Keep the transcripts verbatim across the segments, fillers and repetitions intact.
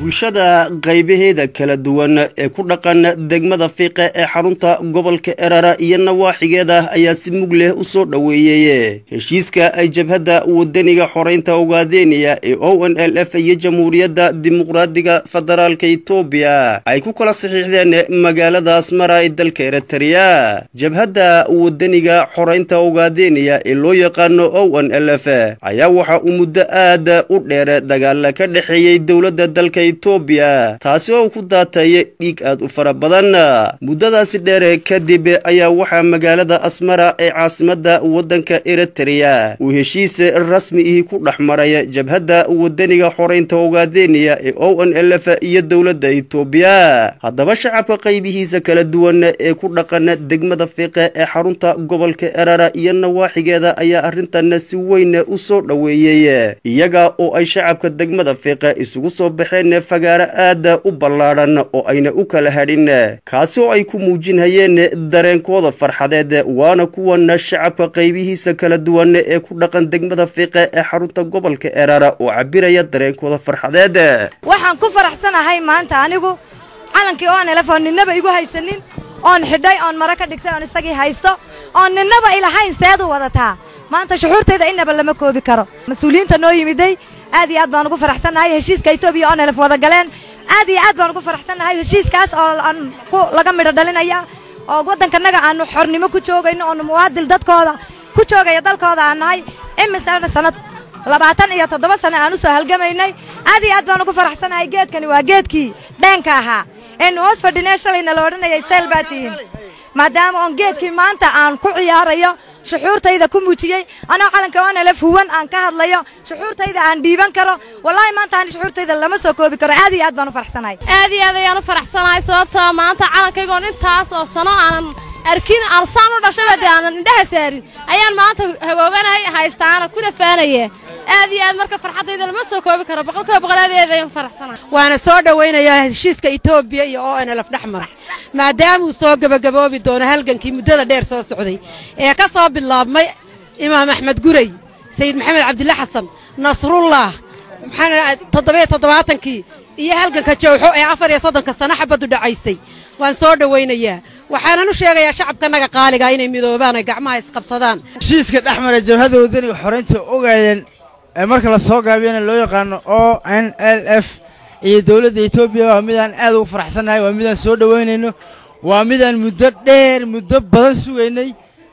bulshada qaybaheeda kala duwan ee ku dhaqan degmada Fiiqe ee xarunta gobolka Erara iyo nawaaxigeeda ayaa si mug leh u soo dhaweeyay heshiiska ay jabhadda wadaniga xoreynta Ogaadeniya ee O N L F iyo Jamhuuriyadda Dimuqraadiga Federaalka Itoobiya ay ku kala saxiixdeen magaalada Asmara ee dalka Eritrea. Jabhadda wadaniga xoreynta Ogaadeniya ee loo yaqaan O N L F ayaa waxa uu muddo aad u dheer dagaal ka dhaxeeyay dawladda dalka Itoobiya taasi oo ku daatay dhiig aad u fara badan. muddadaasi dheer kadib ayaa waxa magaalada Asmara ee caasimadda wadanka Eritrea uu heshiis rasmi ah ku dhaxmaray jabhadda wadaniga xoreynta Ogaadeniya ee O N L F iyo dawladda Itoobiya. haddaba shacabka qaybihiisa kala duwan ee ku dhaqan degmada Fiiqe ee xarunta gobolka Erara iyo nawaaxigeeda ayaa arrintan si weyn u soo dhaweeyay iyaga oo ay shacabka degmada Fiiqe isugu soo baxeen fagaara aad u ballaaran oo ayna u kala hadhin kaasi oo ay ku muujinayeen dareenkooda farxadeed waana kuwan shacabka qaybihiisa kala duwan ee ku dhaqan degmada Fiiqe ee xarunta gobolka Erara oo cabiraya dareenkooda farxadeed. waxaan ku faraxsanahay maanta anigu calankii oo aan telefoonnaba igu haysanin oon xidhay oon mara ka dhigtay oon isagii haysto oon ninaba ilahayn seedu wadataa maanta shuxuurteeda inaba lama koobi karo. mas'uuliyiinta noo yimiday aad iyo aad baan ugu faraxsanahay heshiiska Itoobiya oo nala wada galeen aad iyo aad baan ugu faraxsanahay heshiiskaas oo aan ku laga midho dhalinaya oo wadankanaga aanu xornimo ku joogayno oo muwaadil dadkooda ku joogaya dalkooda aan nahay imisana sanad labaatan iyo toddoba sano aan u soo halgamaynay aad iyo aad baan ugu faraxsanahay geedkani waa geedkii dheenka ahaa in hoos fadhinay shalayna la odhanayay Selbatiin maadaama on geedkii maanta aan ku ciyaarayo shuxuurtayda ku muujiyay ana calanka oo nala fuwan aan ka hadlayo shuxuurtayda aan dhiiban karo wallahi maanta aan shuxuurtayda lama soo koobi karo aad iyo aad baan u faraxsanahay aad iyo aad ayaan u faraxsanahay sababtoo maanta calankayga oo intaas oo sano aan arkin alsaan u dhashay aan indhaha saarin ayaan maanta hagooganahay haystaan ku rafaanayay aad iyo aad marka farxadayda lama soo koobi karo boqolkiiba boqol aad iyo aad ayaan faraxsanahay waana soo dhaweynayaa heshiiska Itoobiya iyo O N L F dhaxmar maadaama uu soo gabagaboobi doono halgankii muddada dheer soo socday ee ka soo bilaabmay Imaam Axmed Gurey Sayid Maxamed Cabdilla Xasan Nasrullah maxana toddoba iyo toddobaatankii iyo halganka jawxo ee afar iyo soddon sano xabadu dhacaysay waan soo dhaweynayaa waxaan u sheegayaa shacabkanaga qaaliga inay midoobaan ay gacmaha isqabsadaan heshiiska dhaxmar ee jabhadda wadaniga xoreynta Ogaadeen ee marka la soo gaabiyana loo yaqaan O N L F iyo dawladda Itoobiya waa midaan aad ugu faraxsanahay waa midaan soo dhaweynayno waa midaan muddo dheer muddo badan sugaynay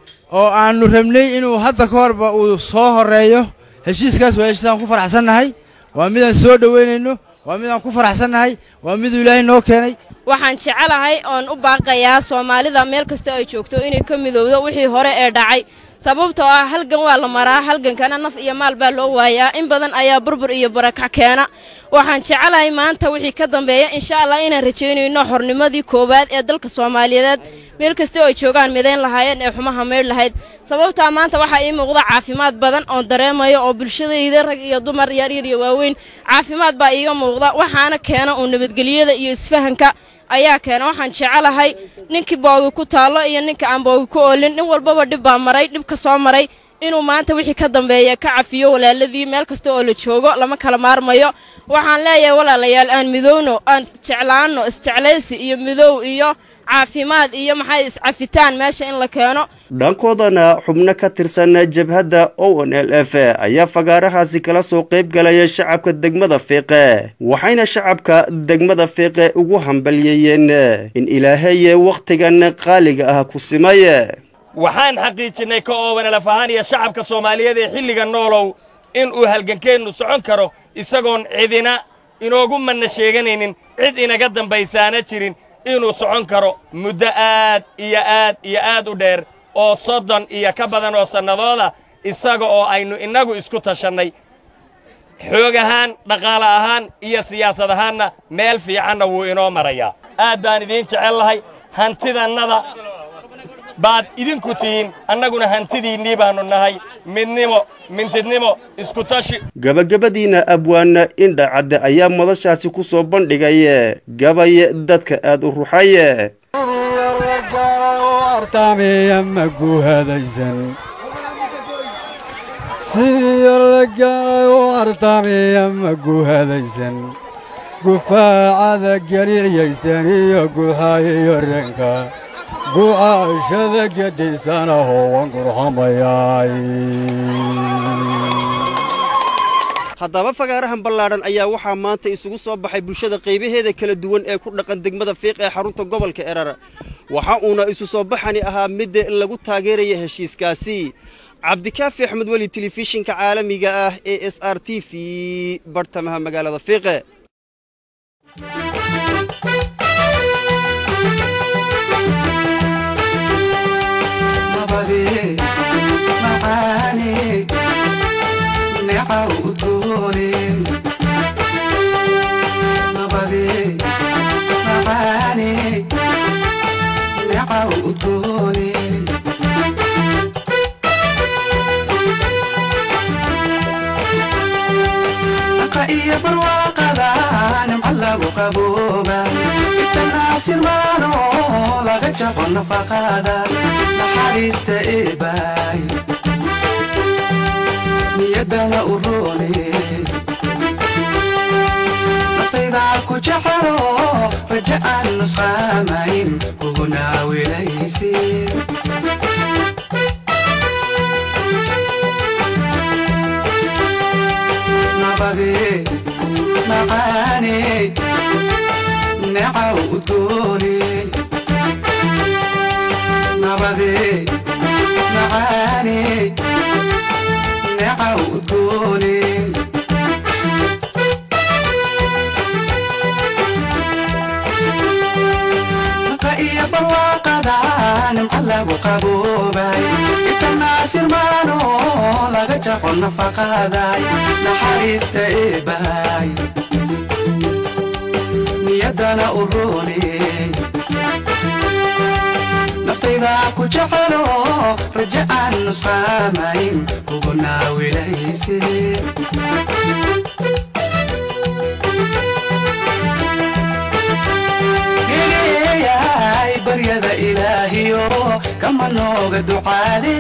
oo aanu rabnay inuu hadda ka horba uu soo horeeyo heshiiskaas waa heshiisaan ku faraxsanahay waa midaan soo dhaweynayno waa midaan ku faraxsanahay waa mid Ilaahay noo keenay waxaan jecelahay oon u baaqayaa Soomaalida meel kasta ay joogto inay ka midowdo wixii hore ee dhacay sababtoo ah halgan waa la maraa halgankana naf iyo maal baa loo waayaa in badan ayaa burbur iyo barakac keena waxaan jecelahay maanta wixii ka dambeeya insha Allah inaan rajeynayno xornimadii koowaad ee dalka Soomaaliyeed meel kasta oo ay joogaan midayn lahaayeen ee xumaha meel lahayd sababtoo maanta waxa ay muuqda caafimaad badan oo dareemayo oo bulshadayda rag iyo dumar yar yar iyo waaweyn caafimaad baa iiga muuqda waxaana keena oo nabadgelyada iyo isfahanka ayaa keena waxaan jecelahay ninkii boogi ku taalo iyo ninka aan boogi ku oolin nin walba dib baa maray dib ka soo maray inuu maanta wixii ka dambeeya ka cafiyo walaaladii meel kasta oo la joogo lama kala maarmayo waxaan leeyahay walaalayaal aan midowno aan jeclaano isjeclaysi iyo midow iyo caafimaad iyo maxay iscafitaan meesha in la keeno. dhankoodana xubno ka tirsan jabhadda O N L F ayaa fagaarahaasi kala soo qayb galaya shacabka degmada Fiiqe waxayna shacabka degmada Fiiqe ugu hambalyeeyeen in Ilaahay waqtigan qaaliga ah ku simay. waxaan xaqiijinay ka O N L F ahaan iyo shacabka Soomaaliyeed ee xilliga noolow in uu halgankeenu socon karo isagoon cidina inoogu manna sheeganaynin cid inaga dambaysaana jirin inuu socon karo muddo aad iyo aad iyo aad u dheer oo soddon iyo ka badan oo sanadooda isaga oo aynu inagu isku tashanay xoog ahaan dhaqaale ahaan iyo siyaasad ahaanna meel fiicanna wuu inoo marayaa aad baan idiin jecelahay hantidannada baad idinku tihiin annaguna hantidiinnii baanu nahay midnimo mintidnimo isku tashi gabagabadiina abwaana indha cadde ayaa madashaasi ku soo bandhigay gabay dadka aad u ruxay artaamiya maguhadaysan sidii la galay artaamiya maguhadaysan gufaacada geliyaysan guhayo ranka gu'aashada gedisana howan gurhamayay haddaba fagaarahan ballaadhan ayaa waxaa maanta isugu soo baxay bulshada qaybaheeda kala duwan ee ku dhaqan degmada Fiiq ee xarunta gobolka Erar waxa uuna isu soo baxani ahaa mid lagu taageerayo heshiiskaasi Cabdikaafi Axmed Wali telefishinka caalamiga ah ee S R T V bartamaha magaalada Fiiq يا برواقة نمحلق قبوبة التناس المانو لغت شغل نفقادة نحاريس تقيباي ميدها أروني نطيض عالكو جحرو رجاء النسخة مايم وهنا وليسي نبغي معاني نعودوني نبغي معاني نعودوني نقايا برواقة نمحلق قبوباي الناس المانو لغت شغل نفقاداي نحاريس تقيباي ميدنا أروني نفتيضا كجحلو رجاء النسخة مايم وقلنا وليسي بريد إلهيو كما نوغ دعالي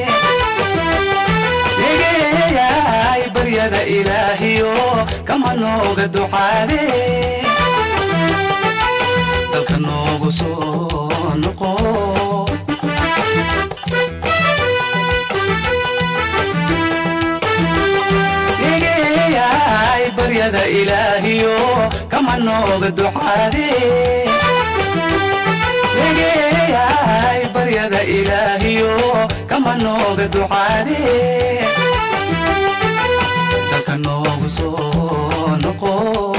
يا بريد إلهيو كما نوغ دعالي دلك نوغ سونقو يا بريد إلهيو كما نوغ دعالي يا بريد إلهيو كما نوغ دعالي دلك نوغ سونقو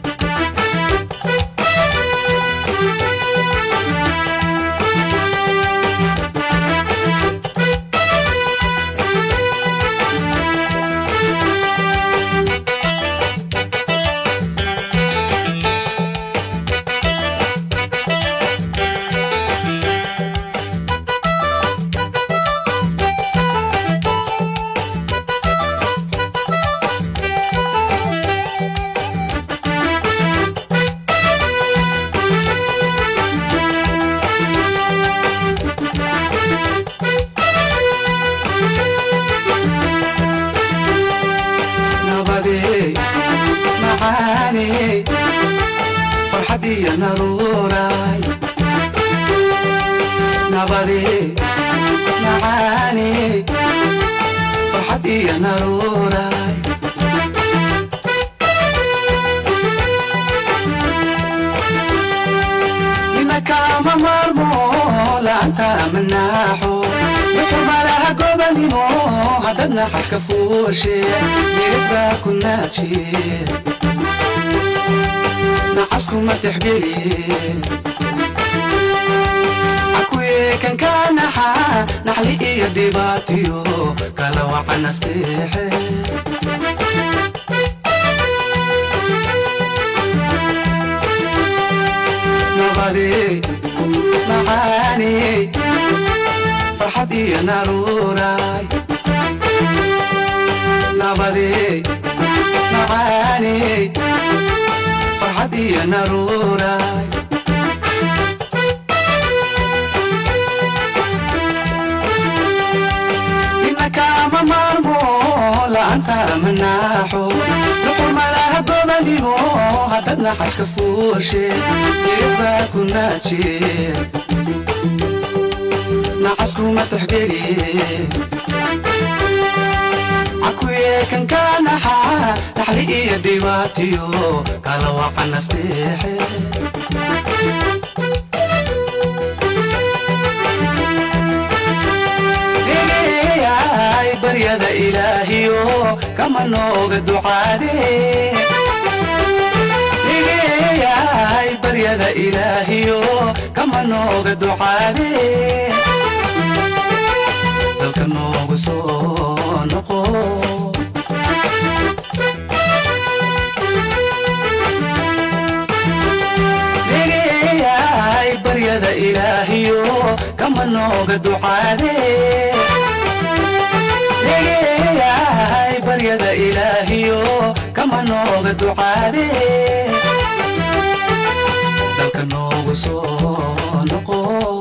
معاني فرحتي نروراي نبضي معاني فرحتي نروراي منك ما مرمو لا انت من ناحو مثل ما لها قبلي مو هددنا حشك فوشي يبقى كنا تشير نعسكم ما تحبيلي عكوي كان كان نحا نحلي إيا ديباتيو كلا وعنا استيحي نبضي معاني فرحتي ناروراي نبضي معاني فرحتي ناروراي إنك ما مرمو لا أنت من ناحو نقول ما لها gobanimo haddadna xajka fuushe diribaa ku naajiye nacaskuma taxgeliye cakuye kan kaa naxaa naxli iyo dhibaatiyo kala waqanasteexe baryada ilaahiyo kama nooga ducaade dhigeeyay baryada ilaahiyo kama nooga ducaade dalka noogu soo noqo dhigeeyay baryada ilaahiyo kama nooga ducaade baryada ilaahiyo kama nooga ducaade dalka noogu soo noqo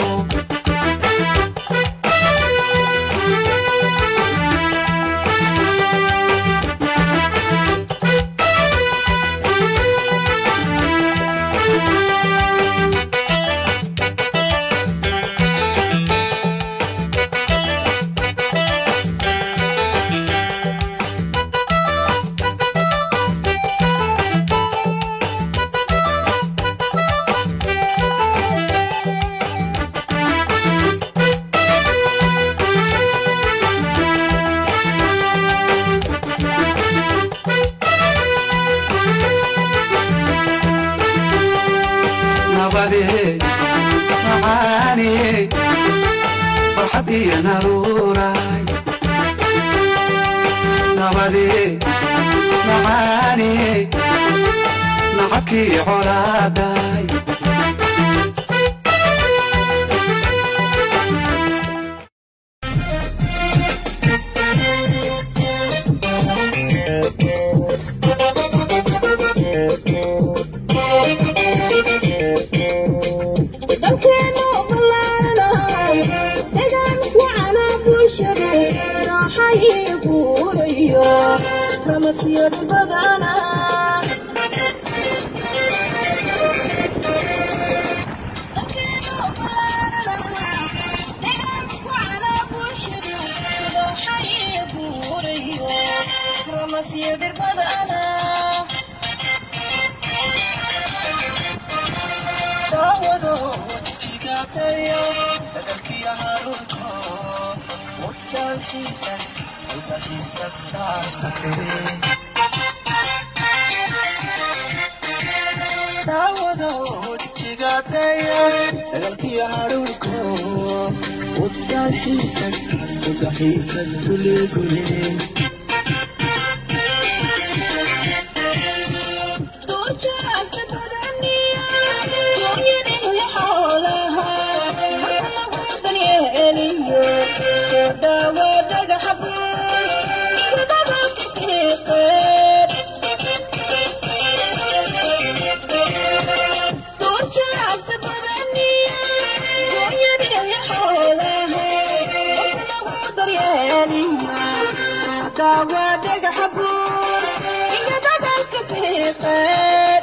معاني فرحتي نروراي نبدي معاني نحكي عراداي مسير بدانا مسير بدانا داودو تيجاتيو تدركي يا هاروكو وكان حيسن داودو تيجاتيو تدركي يا هاروكو وكان حيسن وكان حيسن تلقوني داودك حبور إذا بدلك في خير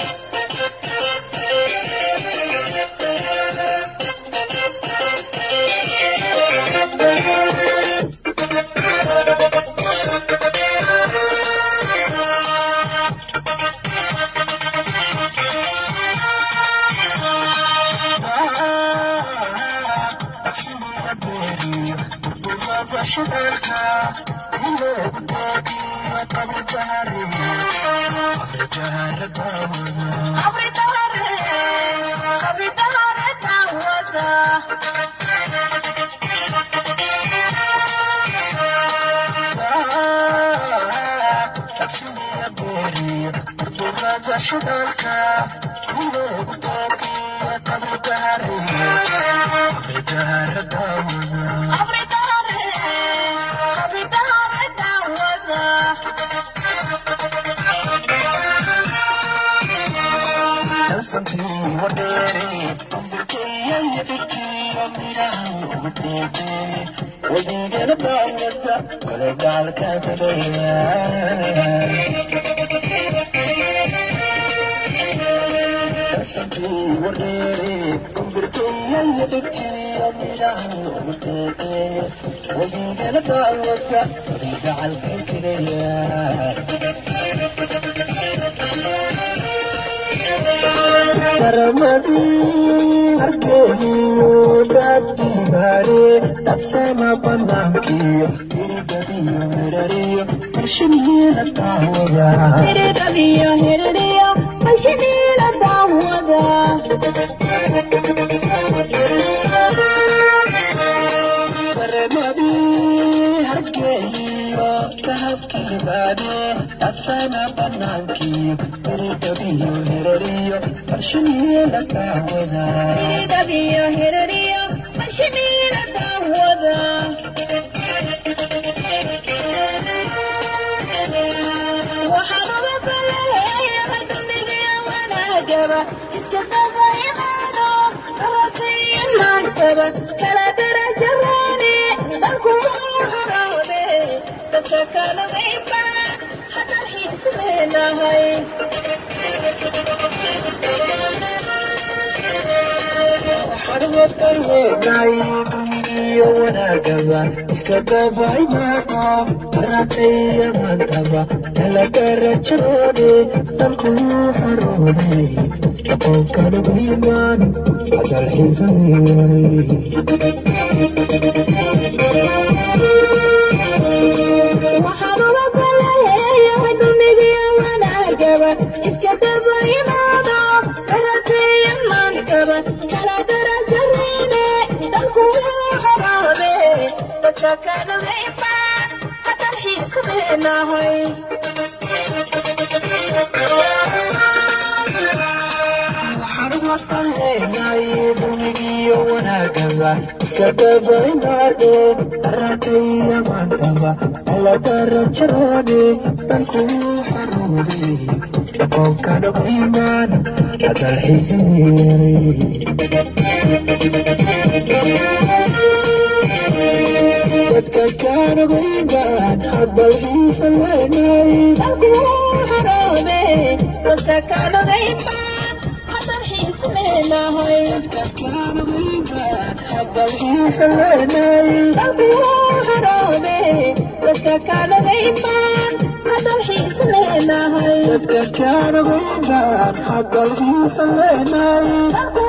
Dadka